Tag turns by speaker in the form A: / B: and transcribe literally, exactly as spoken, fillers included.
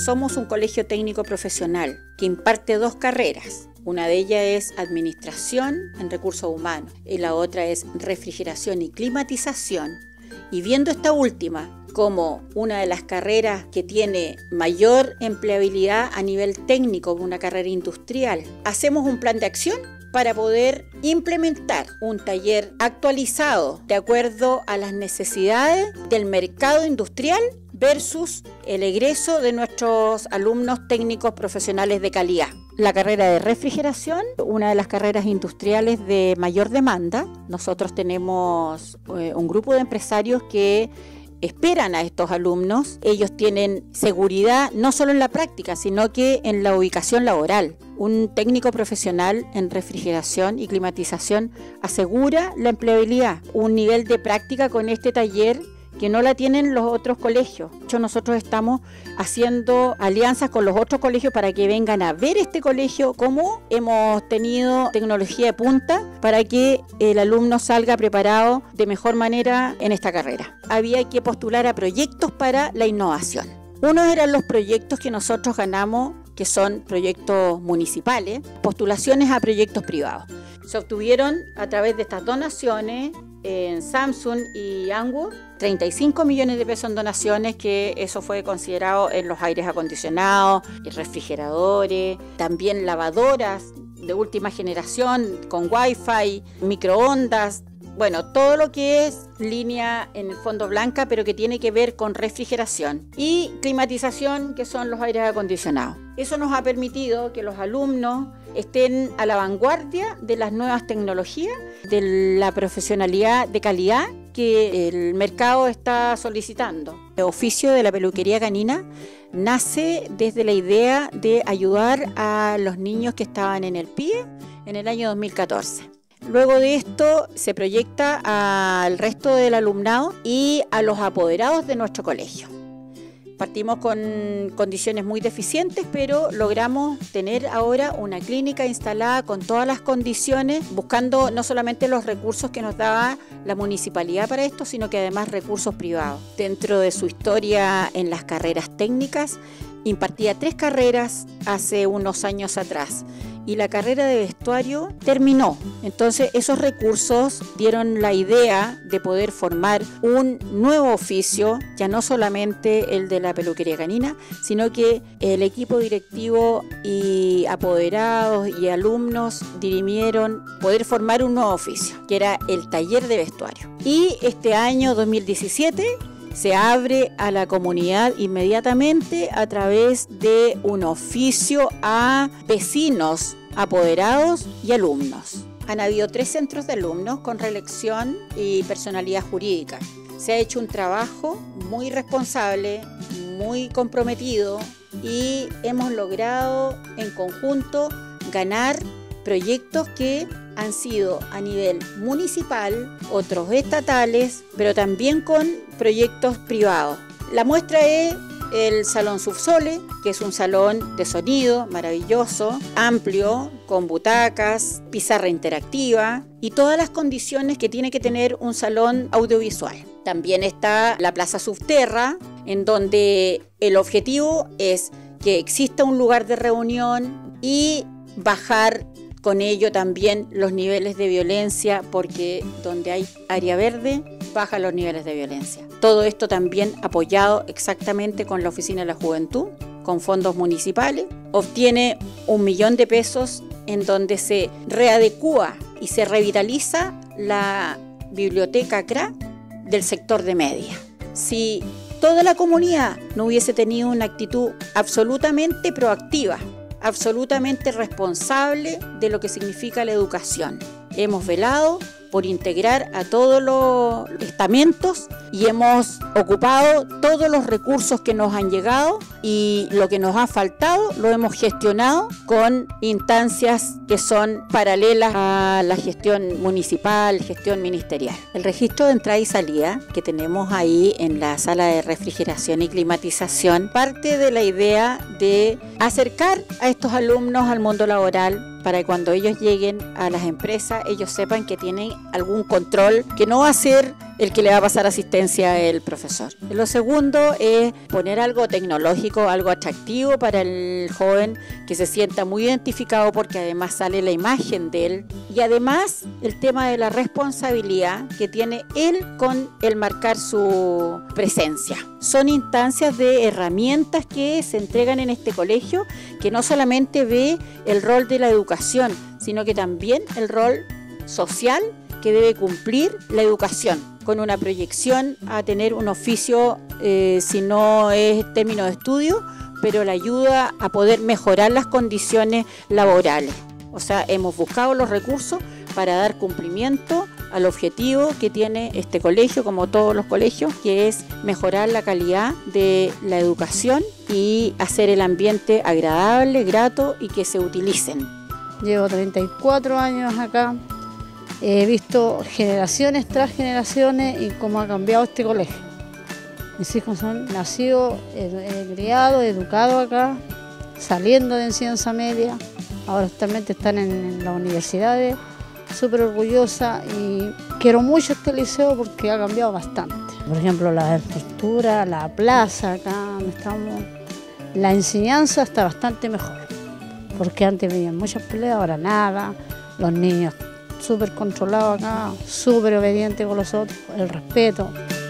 A: Somos un colegio técnico profesional que imparte dos carreras. Una de ellas es Administración en Recursos Humanos y la otra es Refrigeración y Climatización. Y viendo esta última como una de las carreras que tiene mayor empleabilidad a nivel técnico, una carrera industrial, hacemos un plan de acción para poder implementar un taller actualizado de acuerdo a las necesidades del mercado industrial versus el egreso de nuestros alumnos técnicos profesionales de calidad. La carrera de refrigeración, una de las carreras industriales de mayor demanda. Nosotros tenemos eh, un grupo de empresarios que esperan a estos alumnos. Ellos tienen seguridad no solo en la práctica, sino que en la ubicación laboral. Un técnico profesional en refrigeración y climatización asegura la empleabilidad, un nivel de práctica con este taller que no la tienen los otros colegios. De hecho, nosotros estamos haciendo alianzas con los otros colegios para que vengan a ver este colegio, cómo hemos tenido tecnología de punta para que el alumno salga preparado de mejor manera en esta carrera. Había que postular a proyectos para la innovación. Unos eran los proyectos que nosotros ganamos, que son proyectos municipales, postulaciones a proyectos privados. Se obtuvieron a través de estas donaciones en Samsung y Angwood treinta y cinco millones de pesos en donaciones, que eso fue considerado en los aires acondicionados, refrigeradores, también lavadoras de última generación con wifi, microondas. Bueno, todo lo que es línea en el fondo blanca, pero que tiene que ver con refrigeración y climatización, que son los aires acondicionados. Eso nos ha permitido que los alumnos estén a la vanguardia de las nuevas tecnologías, de la profesionalidad de calidad que el mercado está solicitando. El oficio de la peluquería canina nace desde la idea de ayudar a los niños que estaban en el P I E en el año dos mil catorce. Luego de esto se proyecta al resto del alumnado y a los apoderados de nuestro colegio. Partimos con condiciones muy deficientes, pero logramos tener ahora una clínica instalada con todas las condiciones, buscando no solamente los recursos que nos daba la municipalidad para esto, sino que además recursos privados. Dentro de su historia en las carreras técnicas, impartía tres carreras hace unos años atrás y la carrera de vestuario terminó. Entonces esos recursos dieron la idea de poder formar un nuevo oficio, ya no solamente el de la peluquería canina, sino que el equipo directivo y apoderados y alumnos dirimieron poder formar un nuevo oficio, que era el taller de vestuario. Y este año dos mil diecisiete se abre a la comunidad inmediatamente a través de un oficio a vecinos, apoderados y alumnos. Han habido tres centros de alumnos con reelección y personalidad jurídica. Se ha hecho un trabajo muy responsable, muy comprometido y hemos logrado en conjunto ganar proyectos que han sido a nivel municipal, otros estatales, pero también con proyectos privados. La muestra es el Salón Subsole, que es un salón de sonido maravilloso, amplio, con butacas, pizarra interactiva y todas las condiciones que tiene que tener un salón audiovisual. También está la Plaza Subterra, en donde el objetivo es que exista un lugar de reunión y bajar con ello también los niveles de violencia, porque donde hay área verde, bajan los niveles de violencia. Todo esto también apoyado exactamente con la Oficina de la Juventud, con fondos municipales. Obtiene un millón de pesos en donde se readecúa y se revitaliza la biblioteca C R A del sector de media. Si toda la comunidad no hubiese tenido una actitud absolutamente proactiva, absolutamente responsable de lo que significa la educación. Hemos velado por integrar a todos los estamentos y hemos ocupado todos los recursos que nos han llegado, y lo que nos ha faltado lo hemos gestionado con instancias que son paralelas a la gestión municipal, gestión ministerial. El registro de entrada y salida que tenemos ahí en la sala de refrigeración y climatización parte de la idea de acercar a estos alumnos al mundo laboral, para que cuando ellos lleguen a las empresas ellos sepan que tienen algún control, que no va a ser el que le va a pasar asistencia el profesor. Lo segundo es poner algo tecnológico, algo atractivo para el joven, que se sienta muy identificado porque además sale la imagen de él. Y además el tema de la responsabilidad que tiene él con el marcar su presencia. Son instancias de herramientas que se entregan en este colegio, que no solamente ve el rol de la educación, sino que también el rol social que debe cumplir la educación, con una proyección a tener un oficio, eh, si no es término de estudio, pero la ayuda a poder mejorar las condiciones laborales. O sea, hemos buscado los recursos para dar cumplimiento al objetivo que tiene este colegio, como todos los colegios, que es mejorar la calidad de la educación y hacer el ambiente agradable, grato y que se utilicen.
B: Llevo treinta y cuatro años acá, he visto generaciones tras generaciones y cómo ha cambiado este colegio. Mis hijos son nacidos, eh, criados, educados acá, saliendo de enseñanza media, ahora actualmente están en, en las universidades, súper orgullosa y quiero mucho este liceo porque ha cambiado bastante. Por ejemplo, la estructura, la plaza, acá donde estamos, la enseñanza está bastante mejor, porque antes venían muchas peleas, ahora nada, los niños súper controlados acá, súper obedientes con los otros, el respeto.